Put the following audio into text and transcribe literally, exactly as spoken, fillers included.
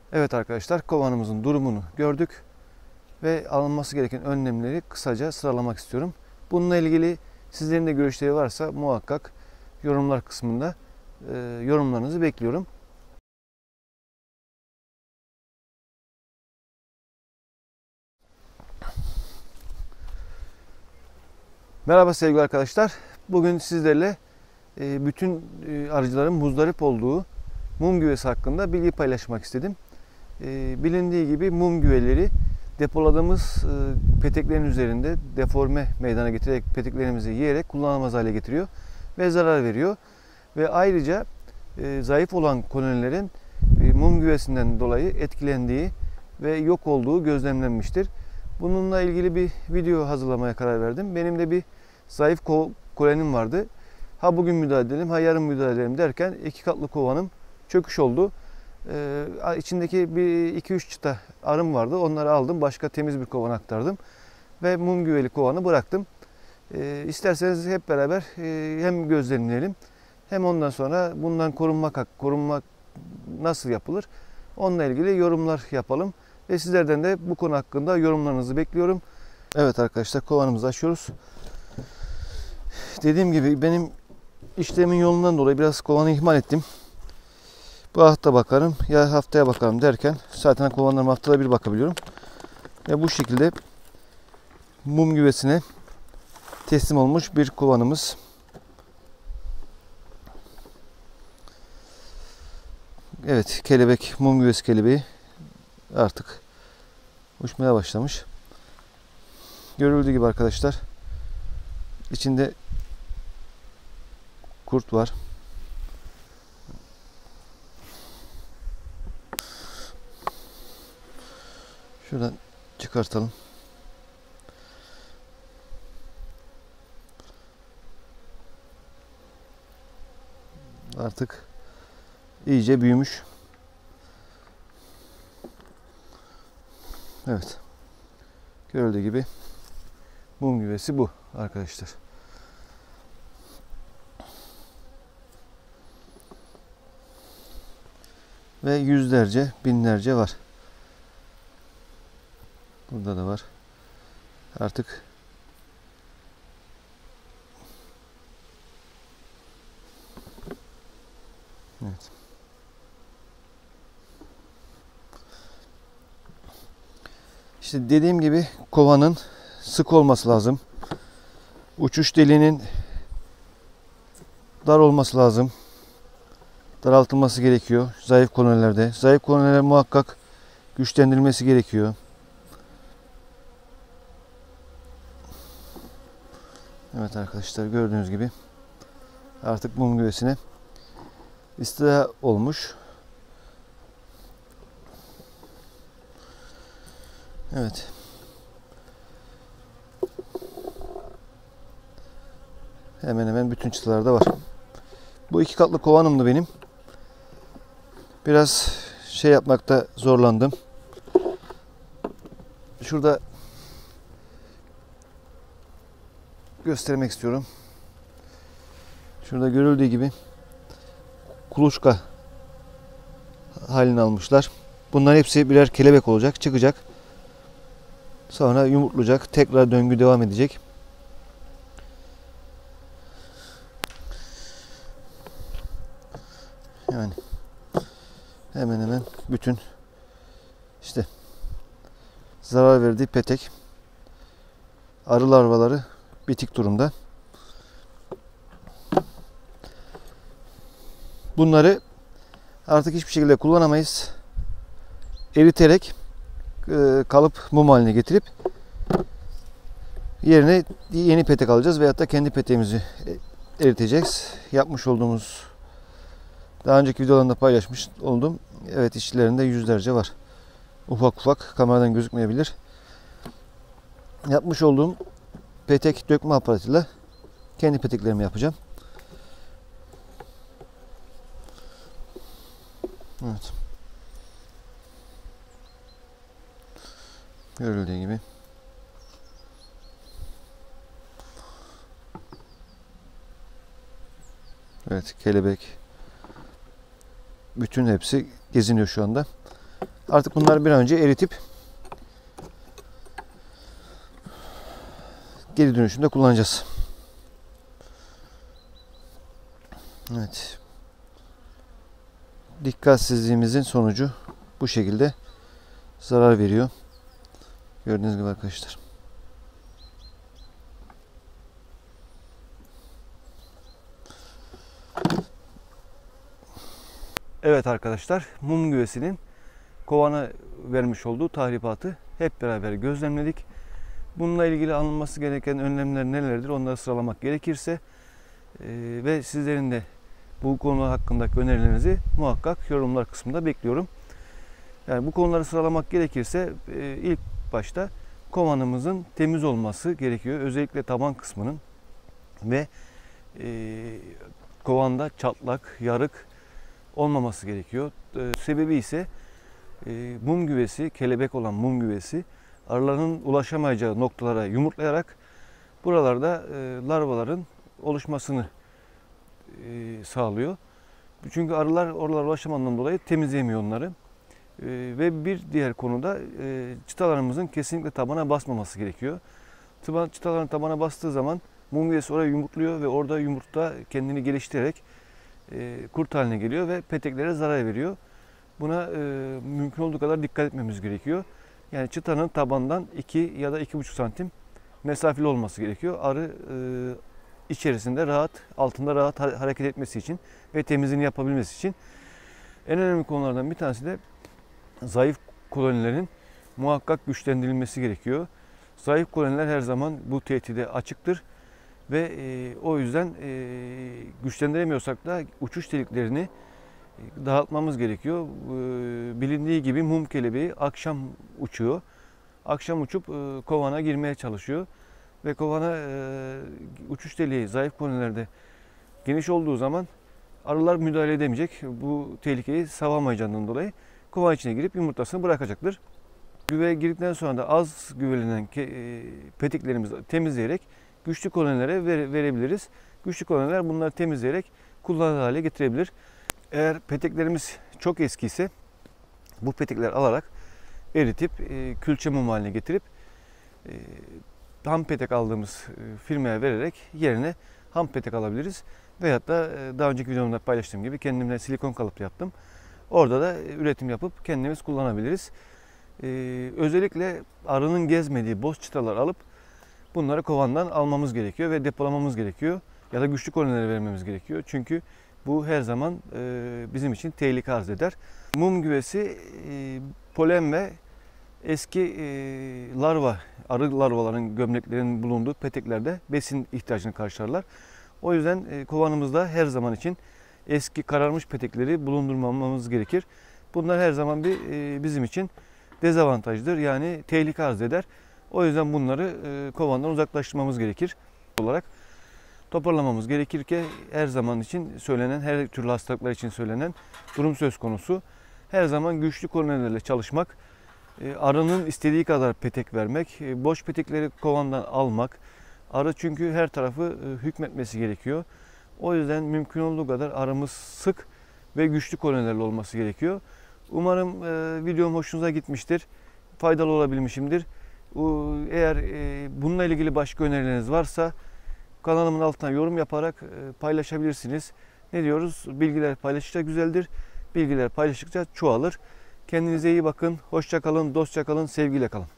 Evet arkadaşlar, kovanımızın durumunu gördük ve alınması gereken önlemleri kısaca sıralamak istiyorum. Bununla ilgili sizlerin de görüşleri varsa muhakkak yorumlar kısmında e, yorumlarınızı bekliyorum. Merhaba sevgili arkadaşlar. Bugün sizlerle e, bütün e, arıcıların muzdarip olduğu mum güvesi hakkında bilgi paylaşmak istedim. E, bilindiği gibi mum güveleri depoladığımız e, peteklerin üzerinde deforme meydana getirerek peteklerimizi yiyerek kullanılmaz hale getiriyor ve zarar veriyor. Ve ayrıca e, zayıf olan kolonilerin e, mum güvesinden dolayı etkilendiği ve yok olduğu gözlemlenmiştir. Bununla ilgili bir video hazırlamaya karar verdim. Benim de bir zayıf kolonim vardı. Ha bugün müdahale edelim, ha yarın müdahale edelim derken iki katlı kovanım çöküş oldu. Ee, içindeki bir iki üç çıta arım vardı. Onları aldım. Başka temiz bir kovan aktardım. Ve mum güveli kovanı bıraktım. Ee, isterseniz hep beraber e, hem gözlemleyelim hem ondan sonra bundan korunmak, korunmak nasıl yapılır? Onunla ilgili yorumlar yapalım. Ve sizlerden de bu konu hakkında yorumlarınızı bekliyorum. Evet arkadaşlar, kovanımızı açıyoruz. Dediğim gibi benim işlemin yolundan dolayı biraz kovanı ihmal ettim. Bu hafta bakarım ya haftaya bakarım derken zaten kovanlarıma haftada bir bakabiliyorum. Ve bu şekilde mum güvesine teslim olmuş bir kovanımız. Evet, kelebek, mum güvesi kelebeği artık uçmaya başlamış. Görüldüğü gibi arkadaşlar, içinde kurt var. Şuradan çıkartalım. Artık iyice büyümüş. Evet. Görüldüğü gibi mum güvesi bu arkadaşlar. Ve yüzlerce, binlerce var. Burada da var. Artık evet. İşte dediğim gibi kovanın sık olması lazım. Uçuş deliğinin dar olması lazım. Daraltılması gerekiyor zayıf kolonilerde. Zayıf koloniler muhakkak güçlendirilmesi gerekiyor. Evet arkadaşlar, gördüğünüz gibi artık mum güvesine istila olmuş. Evet. Hemen hemen bütün çıtalarda var. Bu iki katlı kovanımdı benim. Biraz şey yapmakta zorlandım. Şurada göstermek istiyorum. Şurada görüldüğü gibi kuluçka halini almışlar. Bunların hepsi birer kelebek olacak, çıkacak. Sonra yumurtlayacak, tekrar döngü devam edecek. Yani hemen hemen bütün işte zarar verdiği petek, arı larvaları bitik durumda. Bunları artık hiçbir şekilde kullanamayız. Eriterek kalıp mum haline getirip yerine yeni petek alacağız veyahut da kendi peteğimizi eriteceğiz. Yapmış olduğumuz, daha önceki videolarında paylaşmış oldum. Evet, işçilerinde yüzlerce var. Ufak ufak, kameradan gözükmeyebilir. Yapmış olduğum petek dökme aparatıyla kendi peteklerimi yapacağım. Evet. Görüldüğü gibi. Evet, kelebek. Bütün hepsi geziniyor şu anda. Artık bunları bir an önce eritip geri dönüşümde kullanacağız. Evet. Dikkatsizliğimizin sonucu bu şekilde zarar veriyor. Gördüğünüz gibi arkadaşlar. Evet arkadaşlar, mum güvesinin kovana vermiş olduğu tahribatı hep beraber gözlemledik. Bununla ilgili alınması gereken önlemler nelerdir onları sıralamak gerekirse e, ve sizlerin de bu konu hakkındaki önerilerinizi muhakkak yorumlar kısmında bekliyorum. Yani bu konuları sıralamak gerekirse e, ilk başta kovanımızın temiz olması gerekiyor. Özellikle taban kısmının ve e, kovanda çatlak, yarık olmaması gerekiyor. E, sebebi ise e, mum güvesi, kelebek olan mum güvesi arıların ulaşamayacağı noktalara yumurtlayarak buralarda e, larvaların oluşmasını e, sağlıyor. Çünkü arılar oralara ulaşamadığından dolayı temizleyemiyor onları. E, ve bir diğer konuda e, çıtalarımızın kesinlikle tabana basmaması gerekiyor. Çıtaların tabana bastığı zaman mum güvesi oraya yumurtluyor ve orada yumurta kendini geliştirerek e, kurt haline geliyor ve peteklere zarar veriyor. Buna e, mümkün olduğu kadar dikkat etmemiz gerekiyor. Yani çıtanın tabandan iki ya da iki buçuk santim mesafeli olması gerekiyor. Arı e, içerisinde rahat, altında rahat hareket etmesi için ve temizliğini yapabilmesi için. En önemli konulardan bir tanesi de zayıf kolonilerin muhakkak güçlendirilmesi gerekiyor. Zayıf koloniler her zaman bu tehdide açıktır ve e, o yüzden e, güçlendiremiyorsak da uçuş deliklerini dağıtmamız gerekiyor. Bilindiği gibi mum kelebeği akşam uçuyor. Akşam uçup kovana girmeye çalışıyor. Ve kovana uçuş deliği zayıf kolonilerde geniş olduğu zaman arılar müdahale edemeyecek. Bu tehlikeyi savamayacağından dolayı kovan içine girip yumurtasını bırakacaktır. Güve girdikten sonra da az güvelenen peteklerimizi temizleyerek güçlü kolonilere verebiliriz. Güçlü koloniler bunları temizleyerek kullanılır hale getirebilir. Eğer peteklerimiz çok eskiyse bu petekler alarak eritip e, külçe mum haline getirip e, ham petek aldığımız e, firmaya vererek yerine ham petek alabiliriz. Veyahut da e, daha önceki videomda paylaştığım gibi kendimle silikon kalıp yaptım. Orada da e, üretim yapıp kendimiz kullanabiliriz. E, özellikle arının gezmediği boz çıtalar alıp bunları kovandan almamız gerekiyor ve depolamamız gerekiyor. Ya da güçlü kolonilere vermemiz gerekiyor. Çünkü bu her zaman e, bizim için tehlike arz eder. Mum güvesi e, polen ve eski e, larva, arı larvaların gömleklerinin bulunduğu peteklerde besin ihtiyacını karşılarlar. O yüzden e, kovanımızda her zaman için eski kararmış petekleri bulundurmamamız gerekir. Bunlar her zaman bir e, bizim için dezavantajdır. Yani tehlike arz eder. O yüzden bunları e, kovandan uzaklaştırmamız gerekir olarak. Toparlamamız gerekir ki her zaman için söylenen, her türlü hastalıklar için söylenen durum söz konusu. Her zaman güçlü kolonilerle çalışmak, arının istediği kadar petek vermek, boş petekleri kovandan almak. Arı çünkü her tarafı hükmetmesi gerekiyor. O yüzden mümkün olduğu kadar arımız sık ve güçlü kolonilerle olması gerekiyor. Umarım videom hoşunuza gitmiştir, faydalı olabilmişimdir. Eğer bununla ilgili başka önerileriniz varsa kanalımın altına yorum yaparak paylaşabilirsiniz. Ne diyoruz? Bilgiler paylaştıkça güzeldir. Bilgiler paylaştıkça çoğalır. Kendinize iyi bakın. Hoşça kalın, dostça kalın, sevgiyle kalın.